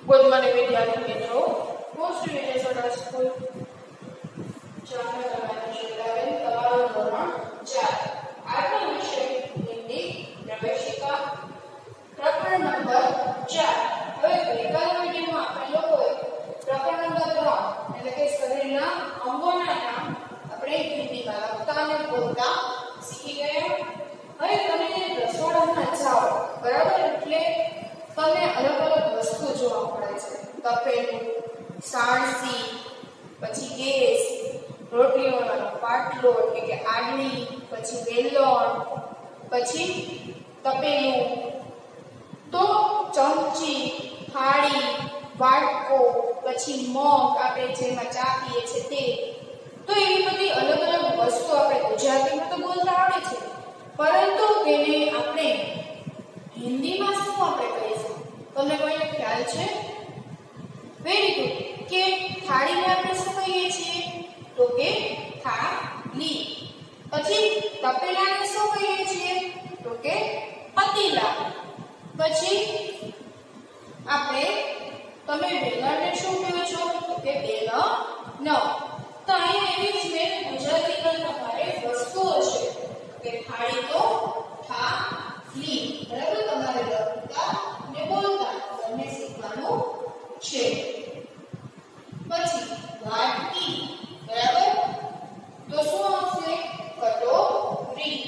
Good morning, વિદ્યાર્થી મિત્રો. Most United School જામનગરમાં શિલાબેન તમારો ધોરણ 4 આજનો વિષય હિન્દી પ્રવેશિકા પ્રકરણ નંબર 4. હવે ગઈકાલ વિડિયોમાં આપણે લોકોએ પ્રકરણ નંબર 3 એટલે કે શરીરના અંગોના નામ આપણે હિન્દીમાં લખતા અને બોલતા શીખી ગયા. હવે તમે રસોડામાં જાઓ બરાબર, એટલે તમને અલગ અલગ વસ્તુ જોવા મળે છે. તપેલું, સાણસી, પછી ગેસ, રોટલીઓનો પાટલો એટલે કે આડણી, પછી વેલણ, પછી તપેલું, તો ચમચી, થાળી, વાટકો, પછી મગ આપણે જેમાં ચા પીએ છીએ તે. તો એવી બધી અલગ અલગ વસ્તુ આપણે ગુજરાતીમાં તો બોલતા આવડે છે, પરંતુ તેને આપણે હિન્દીમાં શું આપણે કહીશું? તમને કોઈને ખ્યાલ છે? Very good. કે થાળીને આપણે શું કહીએ છીએ? તો કે થાળી. પછી તપેલાને શું કહીએ છીએ? તો કે પતીલા. પછી આપણે તમે વેલણને શું કહો છો? તો કે વેલણ. તો અહીંયા એવી જ મેં ગુજરાતીમાં તમારે વસ્તુઓ છે કે થાળી તો થાળી, બરાબર? તમારે લખતા અને બોલતા બંને શીખવાનું છે. પછી વાટકી, બરાબર? તો શું આવશે? કટોરી.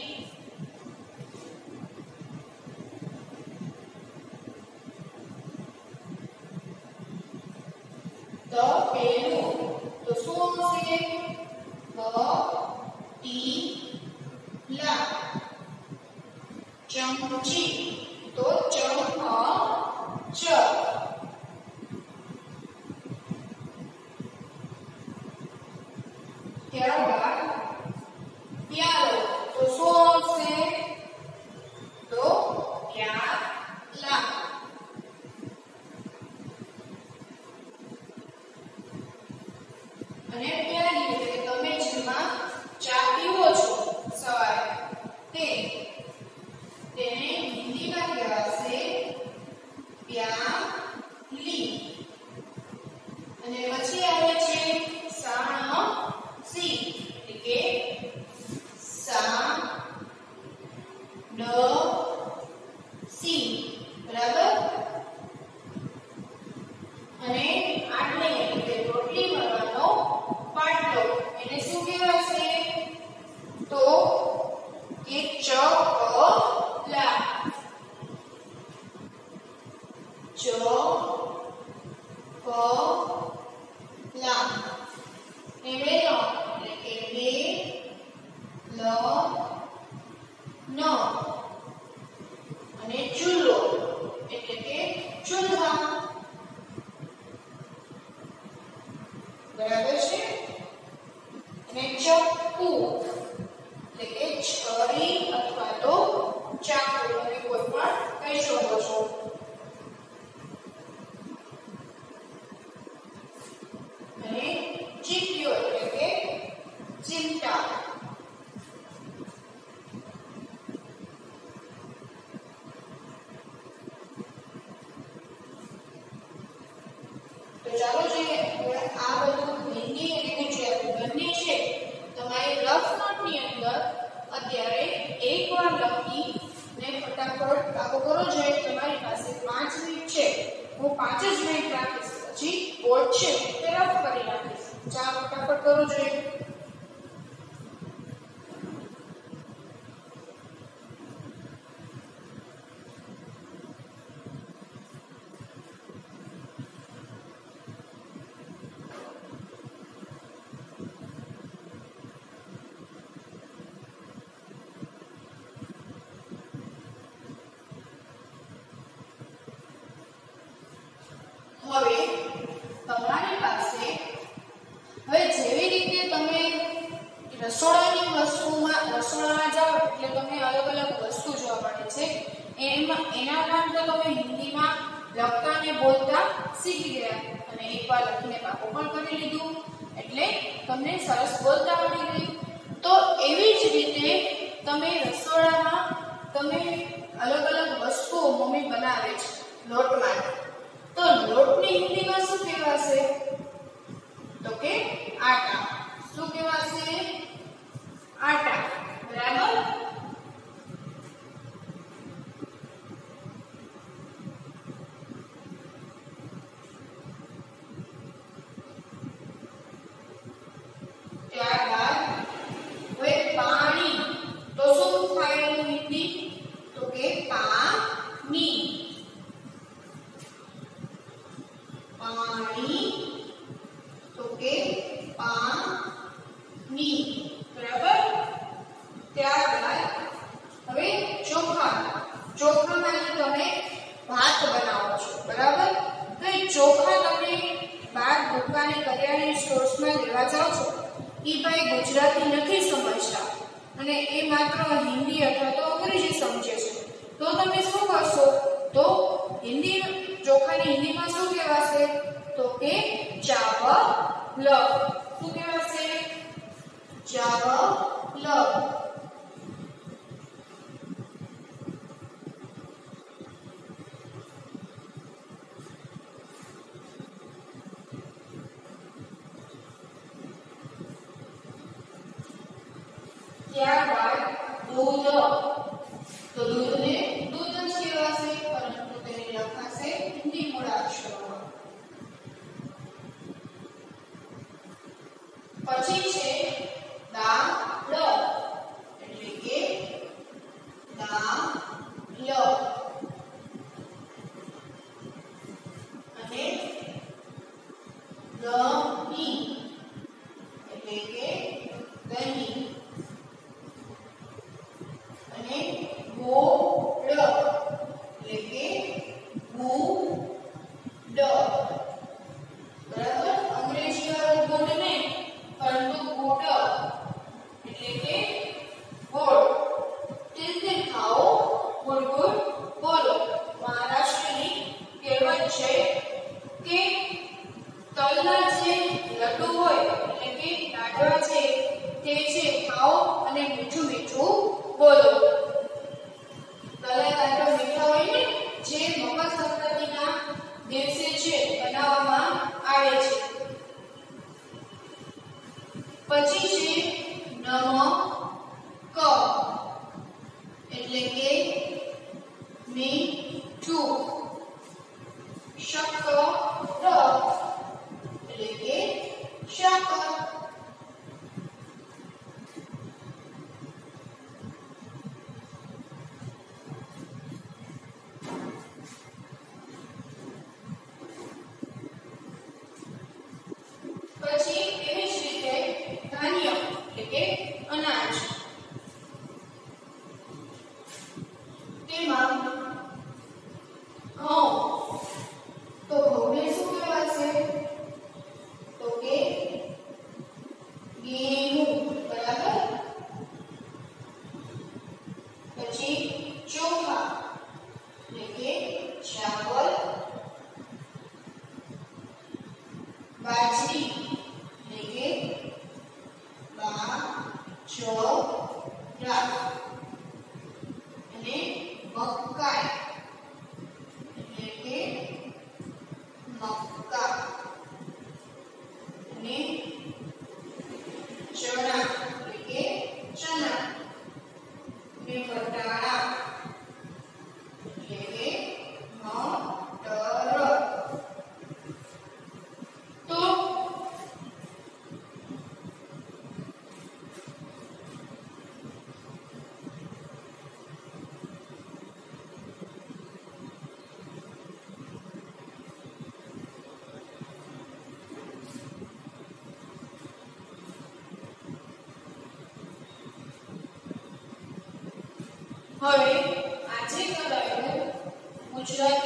તપેલું, તો શું આવશે? પતીલા. ચમચી, તો ચમચ. ત્યારબાદ પ્યાલો, તો શું આવશે? તો પ્યાલા. અને પ્યાલી એટલે તમે જેમાં ચા પીવો છો સવારે તેને હિન્દીમાં કહેવાશે પ્યાલી. અને પછી આવે છે સાણસી એટલે કે સાણસી, બરાબર? અને આટલી એટલે કે રોટલી વણવાનો પાટલો, એને શું કહેવાશે? તો કે ચકલા. ચકલા. ને વેલણ એટલે કે વેલણ. અને ચૂલો એટલે કે ચૂલ્હા, બરાબર છે? અને ચપ્પુ એટલે કે છરી અથવા તો ચાકુ, તમે કોઈ પણ કહી શકો છો. અને ચીપિયો એટલે કે ચિમટા. તો ચાલો જોઈએ આ બધું હિન્દી અને ગુજરાતી બંને છે. તમારે રફ નોટની અંદર અત્યારે એકવાર લખીને ફટાફટ કાબુ કરો. જોઈએ તમારી પાસે 5 મિનિટ છે. હું 5 જ મિનિટ રાખીશ, પછી બોર્ડ છે તે રફ કરી નાખીશ. ચાલો ફટાફટ કરો. જોઈએ હવે તમારી પાસે જેવી રીતે તમે રસોડામાં જાઓ એટલે તમને અલગ અલગ વસ્તુ જોવા મળે છે. એના નામ તો તમે હિન્દીમાં લખતા અને બોલતા શીખી ગયા, અને એકવાર લખીને પાકો પણ કરી લીધું એટલે તમને સરસ બોલતા આવડી ગયું. તો એવી જ રીતે તમે રસોડામાં તમે અલગ અલગ વસ્તુઓ મમ્મી બનાવે છે લોટમાંથી. તો લોટની હિન્દીમાં શું કહેવાશે? તો કે આટા. શું કહેવાશે? આટા. બરાબર. ત્યારબાદ હવે પાણી. તો શું થાય એનું હિન્દી? તો કે પાણી. પાણી. તો કે પાણી. બરાબર. ત્યારબાદ હવે ચોખા. ચોખામાંથી તમે ભાત બનાવો છો. બરાબર. તો એ ચોખા તમે બહાર દુકાને કરિયાણા સ્ટોર્સમાં લેવા જાઓ છો, એ ભાઈ ગુજરાતી નથી સમજતા અને એ માત્ર હિન્દી અથવા તો અંગ્રેજી સમજે છે. તો તમે શું કરશો? તો હિન્દી ચોખાની હિન્દીમાં શું કહેવાશે? તો કે ચાવલ. શું કહેવાશે? ચાવલ. ત્યારબાદ દૂધ. તો દૂધને દૂધ જ કહેવાશે, પરંતુ તેને લખાશે હિન્દી મૂળાક્ષરોમાં. પછી છે દાળ. એટલે કે દાળ. અને દહીં. એટલે કે દહીં. અને ગોળ. એટલે કે ગુડ. બરાબર. અંગ્રેજી વાળો ગુડ ને, પરંતુ ગુડ એટલે કે ગોળ. તે ખાઓ, ગુડ ગુડ બોલો. મહારાષ્ટ્રની કહેવત છે કે તલના જે લડ્ડુ હોય એટલે કે લાડવા છે તે છે ખાઓ અને મીઠું મીઠું બોલો. તલના લાડવા મીઠા હોય ને, જે મકર સંક્રાંતિના દિવસે છે બનાવવામાં આવે છે. પછી છે નમક. એટલે કે મીઠું. શક્કર. એટલે કે સાકર. પછી એવી જ રીતે ધાન્ય. એટલે કે અનાજ. તેમાં ઘઉં. તો ઘઉંને શું કહેવાશે? તો કે ગેહું. બરાબર. પછી ચોખા. એટલે કે ચાવલ. બાજરી. એટલે કે બાજરા. અને મકાઈ. એટલે કે મક્કા. અને ચણા. એટલે કે ચના. અને વટાણા. એટલે કે મટર. તો હવે આજે કરાયેલું ગુજરાતી